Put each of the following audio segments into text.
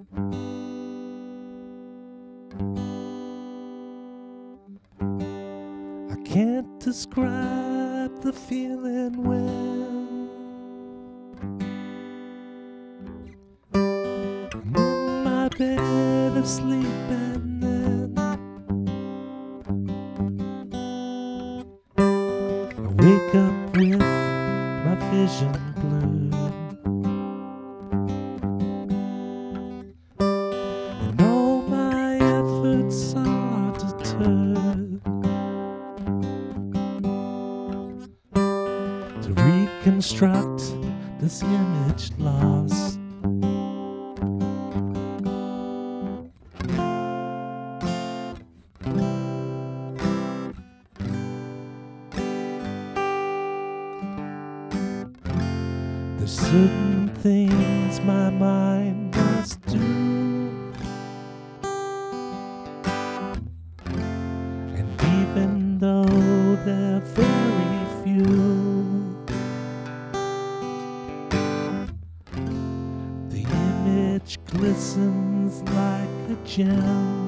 I can't describe the feeling when I'm in my bed of sleep and then I wake up with my vision blurred, and all my efforts are deterred to reconstruct this image lost. There's certain things my mind must do, and even though they're very few, the image glistens like a gem.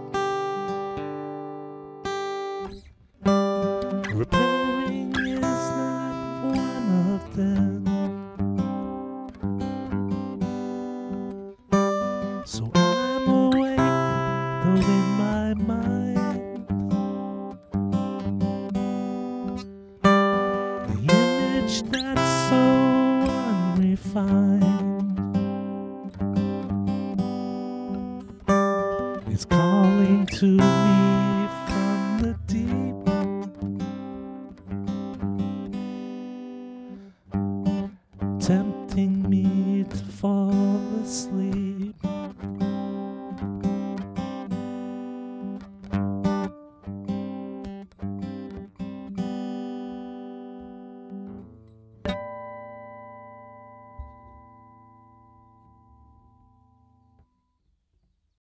Repairing is not one of them. So I'm awake, though in my mind the image that's so unrefined is calling to me from the deep, tempting me to fall asleep.